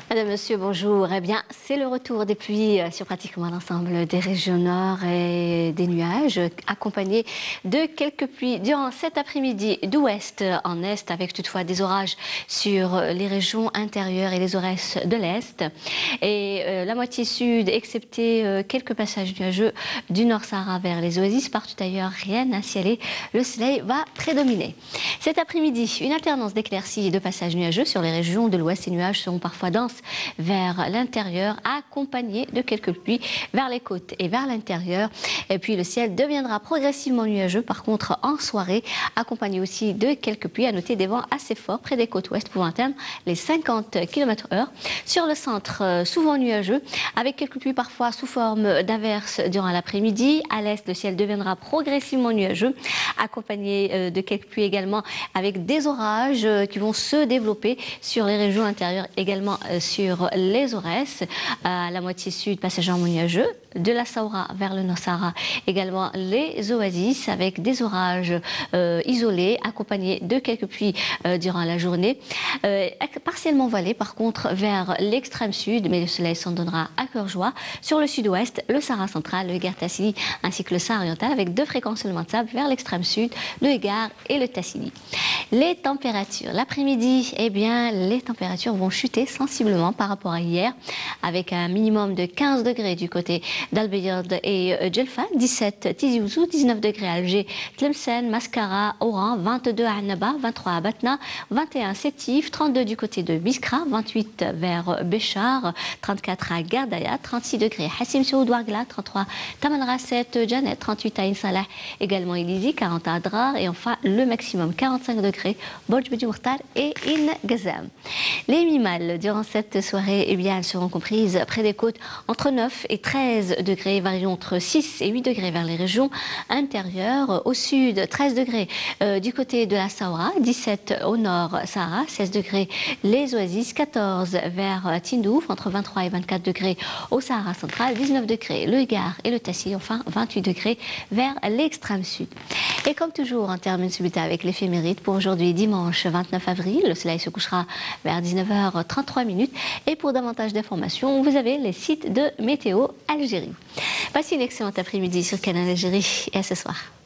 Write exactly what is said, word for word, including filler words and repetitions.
Madame, Monsieur, bonjour. Eh bien, c'est le retour des pluies sur pratiquement l'ensemble des régions nord et des nuages, accompagnés de quelques pluies durant cet après-midi d'ouest en est, avec toutefois des orages sur les régions intérieures et les oresses de l'est. Et euh, la moitié sud, excepté euh, quelques passages nuageux du Nord-Sahara vers les oasis, partout ailleurs, rien à ciel. Le soleil va prédominer. Cet après-midi, une alternance d'éclaircies et de passages nuageux sur les régions de l'ouest. Ces nuages seront parfois denses vers l'intérieur, accompagnés de quelques pluies vers les côtes et vers l'intérieur. Et puis le ciel deviendra progressivement nuageux, par contre en soirée, accompagné aussi de quelques pluies. À noter des vents assez forts près des côtes ouest pouvant atteindre les cinquante kilomètres heure. Sur le centre, souvent nuageux, avec quelques pluies parfois sous forme d'averses durant l'après-midi. À l'est, le ciel deviendra progressivement nuageux, accompagné de quelques pluies également, avec des orages qui vont se développer sur les régions intérieures, également sur les Aurès, à la moitié sud, passagèrement nuageux, de la Saoura vers le Nord-Sahara, également les oasis avec des orages euh, isolés, accompagnés de quelques pluies euh, durant la journée, euh, partiellement voilés par contre vers l'extrême sud, mais le soleil s'en donnera à cœur joie. Sur le sud-ouest, le Sahara central, le Hégard Tassili ainsi que le Sahara oriental, avec deux fréquences seulement de sable vers l'extrême sud, le Hégard et le Tassili. Les températures, l'après-midi, eh bien, les températures vont chuter sensiblement par rapport à hier, avec un minimum de quinze degrés du côté d'Al-Bayad et Djelfa, dix-sept Tizi Ouzou, dix-neuf degrés à Alger, Tlemcen, Mascara, Oran, vingt-deux à Annaba, vingt-trois à Batna, vingt et un Sétif, trente-deux du côté de Biskra, vingt-huit vers Béchar, trente-quatre à Gardaya, trente-six degrés Hassim Soud Ouargla, trente-trois Tamanrasset, Janet, trente-huit à Insalah, également Elizi, quarante à Adrar, et enfin le maximum quarante-cinq degrés Bodj Bedi Mokhtar et In Gazam. Les minimales durant cette soirée, eh bien, elles seront comprises près des côtes entre neuf et treize degrés, variant entre six et huit degrés vers les régions intérieures. Au sud, treize degrés euh, du côté de la Saoura, dix-sept au nord Sahara, seize degrés les oasis, quatorze vers Tindouf, entre vingt-trois et vingt-quatre degrés au Sahara central, dix-neuf degrés le Hégard et le Tassili, enfin vingt-huit degrés vers l'extrême sud. Et comme toujours, on termine ce bulletin avec l'éphéméride pour aujourd'hui, dimanche vingt-neuf avril. Le soleil se couchera vers dix-neuf heures trente-trois minutes. Et pour davantage d'informations, vous avez les sites de Météo Algérie. Passez une excellente après-midi sur Canal Algérie et à ce soir.